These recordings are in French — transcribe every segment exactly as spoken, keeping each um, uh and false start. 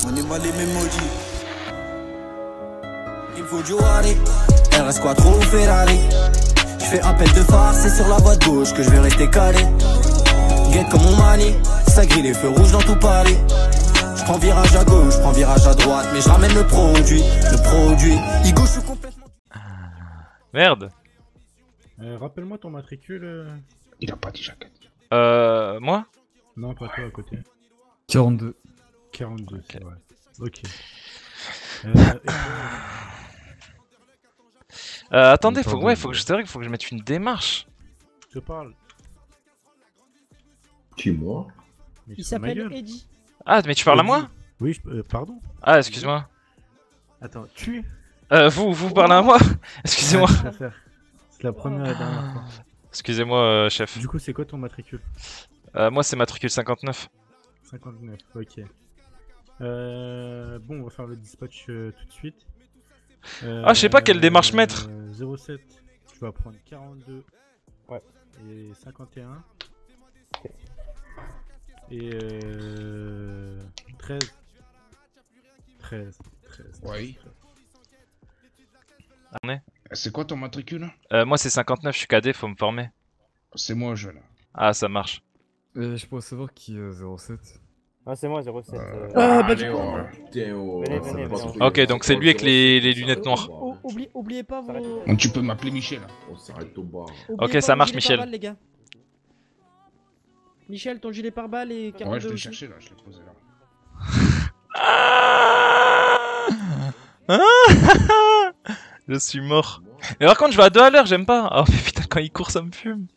On est mal aimé maudit. Il faut du Wari, R S Quattro ou Ferrari. Je fais appel de phare, c'est sur la voie de gauche que je vais rester calé. Guette comme mon mani, ça grille les feux rouges dans tout Paris. Je prends virage à gauche, je prends virage à droite, mais je ramène le produit, le produit. Igo, je suis complètement... Merde. Euh, Rappelle-moi ton matricule. Euh... Il a pas dit Jacques. Euh... Moi? Non, pas toi à côté. quarante-deux. quarante-deux, Ok. c'est vrai. Ok. Euh, et... Euh, attendez, faut, ouais, faut que, c'est vrai qu'il faut que je mette une démarche. Je te parle. Qui, moi? Mais Il sur ma s'appelle gueule. Eddie. Ah, mais tu parles à moi? Oui, je... euh, pardon. Ah, excuse-moi. Attends, tu Euh, vous, vous parlez à moi? Excusez-moi. Ouais, je préfère. C'est la première et la dernière fois. Excusez-moi, euh, chef. Du coup, c'est quoi ton matricule? Euh, moi, c'est matricule cinquante-neuf. cinquante-neuf, ok. Euh, bon, on va faire le dispatch euh, tout de suite. Euh, Ah, je sais pas quelle démarche mettre. euh, zéro sept, tu vas prendre quarante-deux. Ouais. Et cinquante et un. Et euh, treize. treize. treize. Oui. On est C'est quoi ton matricule? euh, Moi, c'est cinquante-neuf, je suis cadet, faut me former. C'est moi, je là. Ah, ça marche. Euh, je pourrais savoir qui est zéro sept. Ah, c'est moi, zéro sept. Euh... Ah, bah, Allez, du coup- oh, putain, oh, Venez, ça venez, va pas venez. se Ok, trouver. donc c'est lui avec les, les lunettes noires. Oh, oublie- oubliez pas vos... Donc tu peux m'appeler Michel. On s'arrête au bar. oubliez Ok, ça pas vos marche, gilets Michel. pare-balles, les gars. Michel, ton gilet pare-balles et Ouais, quarante-deux je l'ai aussi. cherché là, je l'ai posé là. Je suis mort. Mais par contre, je vais à deux à l'heure, j'aime pas. Oh putain, quand il court, ça me fume.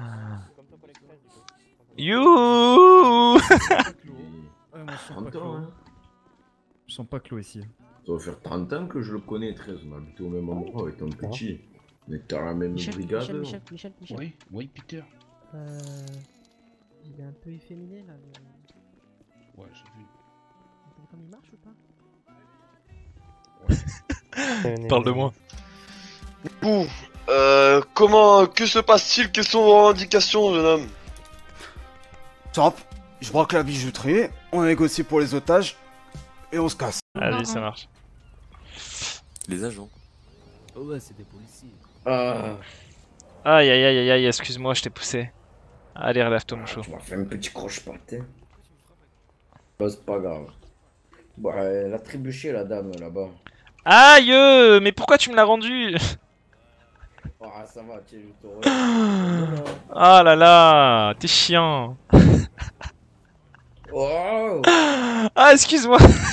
Youhou. Ouais, moi, je sens pas trente Clos. ans, hein. Je sens pas Clos ici. Ça va faire trente ans que je le connais, treize. On habite au même endroit étant petit. On était à la même Michel, brigade. Michel, Michel, Michel, Michel. Oui, oui, Peter. Euh... Il est un peu efféminé, là. Le... Ouais, j'ai vu. Vous savez comme il marche ou pas? Parle de moi. Ouh, euh, comment, que se passe-t-il? Quelles sont vos indications, jeune homme? Top, je braque la bijouterie, on négocie pour les otages, et on se casse. Vas-y, ça marche. Les agents. Oh, ouais, c'est des policiers. Ah, Aïe aïe aïe aïe aïe, excuse-moi, je t'ai poussé. Allez, relève-toi, mon chou. tu m'as fait un petit croche-patte. Bah, c'est pas grave. Bah, elle a trébuché la dame là-bas. Aïe, euh, mais pourquoi tu me l'as rendu? Ah, ça va, tiens, je te relève. Ah là là, t'es chiant. Oh, Ah, excuse-moi.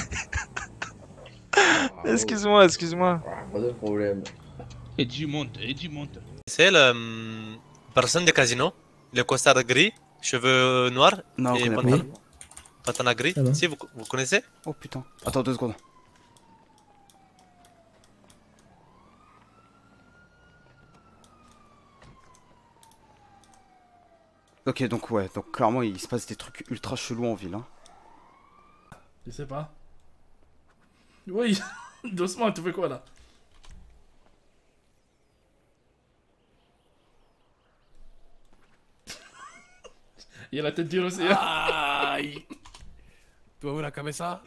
ah, Excuse-moi, excuse-moi. ah, pas de problème. Et du monte, et du monte. C'est la hum, personne de casino, le costard gris, cheveux noirs Non, on et connaît pantalon, pas. pantalon gris. Ça va. Si, vous, vous connaissez? Oh putain. Attends deux secondes. Ok, donc ouais, donc clairement il se passe des trucs ultra chelous en ville. Hein. Je sais pas. Oui, doucement, tu fais quoi là? Il a la tête dure aussi. Hein. Aïe. Tu vois la cabeza?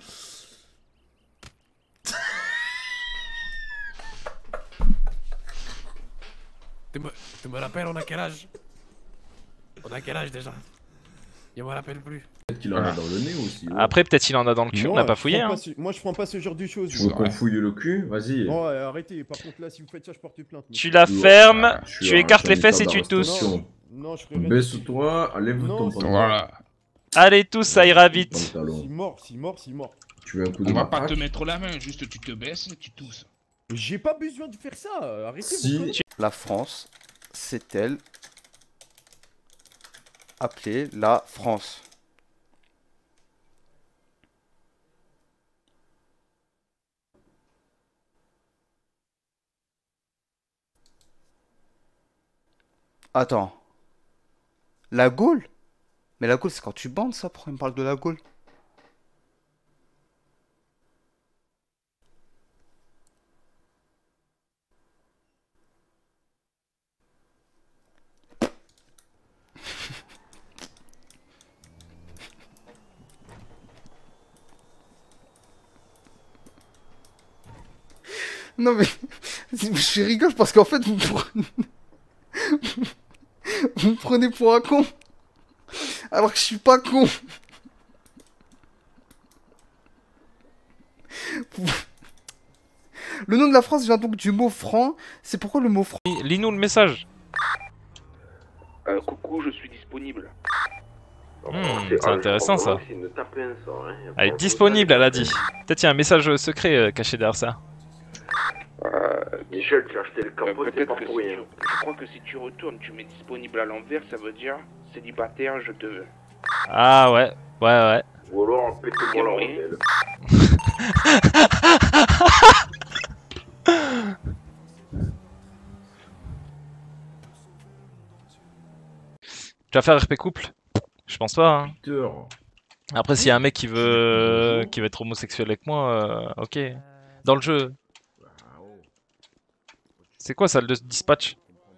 tu, me, tu me rappelles, on a quel âge? On a quel âge déjà? Je me rappelle plus. Peut-être qu'il en a dans le nez aussi. ouais. Après, peut-être il en a dans le cul, on Moi, n'a pas je fouillé. prends Hein. pas ce- Moi, je prends pas ce genre de choses. Tu veux qu'on fouille le cul? Vas-y. Non, ouais, arrêtez. Par contre, là, si vous faites ça, je porte plainte. Tu monsieur. la fermes, Ah, je suis tu en- écartes je suis les en fesses et état tu tousses. d'arrestation. Non, je ferai rien. Baisse-toi, lève Non, ton c'est- pantalon. Voilà. Allez tous, ça ira vite. Pantalon. Si mort, si mort, si mort. Tu veux un coup de On va pas matraque? te mettre la main, juste tu te baisses et tu tousses. J'ai pas besoin de faire ça. Arrêtez. Si. vos conneries. La France, c'est-elle appelée la France? Attends. La Gaule? Mais la Gaule, c'est quand tu bandes ça, pourquoi il me parle de la Gaule? Non mais, je rigole parce qu'en fait, vous me prenez... vous me prenez pour un con. Alors que je suis pas con. Le nom de la France vient donc du mot franc. C'est pourquoi le mot franc... Lis-nous le message. Euh, coucou, je suis disponible. Hmm, c'est intéressant ça. Elle est disponible, elle a dit. Peut-être il y a un message secret euh, caché derrière ça. Euh, Michel, tu as acheté le capot, c'est pas pour rien. Je crois que si tu retournes, tu mets disponible à l'envers, ça veut dire célibataire, je te veux. Ah ouais, ouais, ouais. Ou alors, pétez-moi la rondelle. Tu vas faire R P couple? Je pense pas. Hein. Après, s'il y a un mec qui veut qui veut être homosexuel avec moi, euh, ok. Dans le jeu. C'est quoi ça, le dispatch?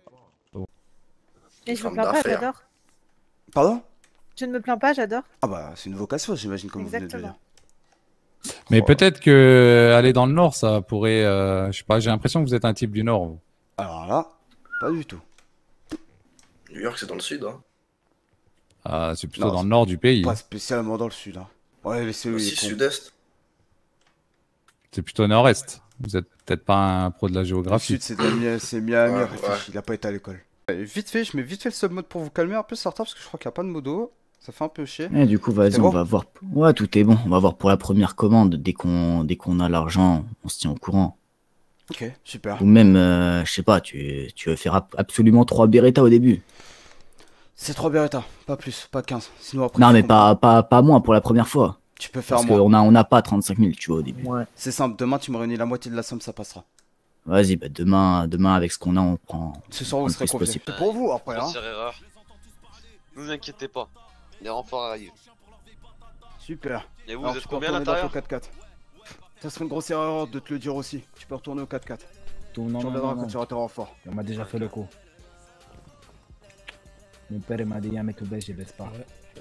Et je me plains pas, j'adore. Pardon? Je ne me plains pas, j'adore. Ah bah, c'est une vocation, j'imagine, comme vous venez de le dire. Mais peut-être que aller dans le Nord, ça pourrait... Euh, je sais pas, j'ai l'impression que vous êtes un type du Nord. Vous. Alors là, pas du tout. New York, c'est dans le sud, hein. Ah, c'est plutôt Non, dans le nord du pays. Pas spécialement dans le sud, hein. Ouais, mais c'est Aussi sud-est. C'est plutôt nord-est. Vous êtes peut-être pas un pro de la Le géographie. sud, c'est de la- c'est Miami, Ouais, réfléchis, ouais. il a pas été à l'école. Et vite fait, je mets vite fait le submode pour vous calmer un peu, Sartre, parce que je crois qu'il n'y a pas de modo. Ça fait un peu chier. Eh, du coup, vas-y, C'est on bon va voir. Ouais, tout est bon. On va voir pour la première commande. Dès qu'on dès qu'on a l'argent, on se tient au courant. Ok, super. Ou même, euh, je sais pas, tu, tu veux faire ab- absolument trois Beretta au début. C'est trois Beretta, pas plus, pas quinze. Sinon après. Non, tu mais comprends. pas, pas, pas moins pour la première fois. Tu peux faire Parce moins. qu'on a, on a pas trente-cinq mille, tu vois, au début. Ouais. C'est simple, demain tu me réunis la moitié de la somme, ça passera. Vas-y, bah demain, demain, avec ce qu'on a, on prend. Ce soir, on vous prend le serez plus confiés. possible. C'est pour vous après, hein. Grossière erreur. Ne vous inquiétez pas, les renforts arrivent. Super. Et vous, Alors, vous êtes tu peux combien à retourner dans ton l'intérieur? quatre quatre. Ça serait une grosse erreur de te le dire aussi. Tu peux retourner au quatre quatre. Non, tu non, reviendras non, quand non. tu auras tes renforts. On m'a déjà fait le coup. Mon père il m'a dit un mec tout bête, je baisse pas.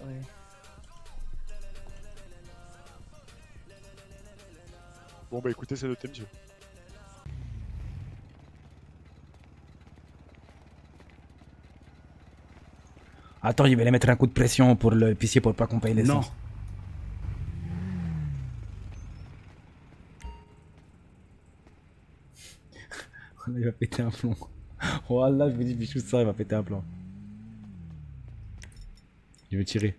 Bon bah écoutez, c'est noté, monsieur. Attends, il va aller mettre un coup de pression pour le l'épicier pour pas qu'on paye l'essence. Non. Il va péter un plomb. Oh là, je vous dis, Bichou, ça, il va péter un plomb. Il veut tirer.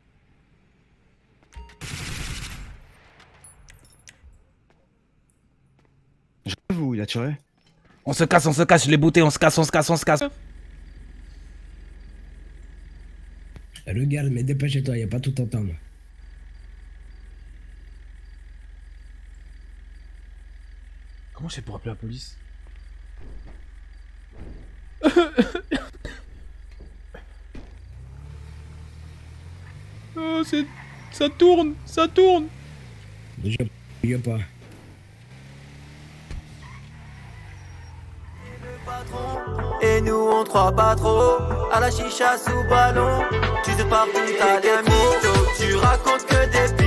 Vous, il a tiré. On se casse, on se casse, je l'ai booté, on se casse, on se casse, on se casse. Regarde, mais dépêche-toi, y a pas tout en temps. Comment je fais pour appeler la police? Oh, c'est... ça tourne, ça tourne. Je... je pas. Et nous on te croit pas trop. À la chicha sous ballon, tu te parles tout à des mythos. Tu racontes que des